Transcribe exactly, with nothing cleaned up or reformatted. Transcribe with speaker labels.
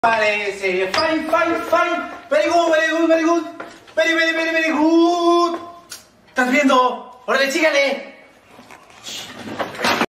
Speaker 1: Parece, fine, fine, fine, very good, very good, very good, very, very, very, very good. ¿Estás viendo? ¡Órale, sígale!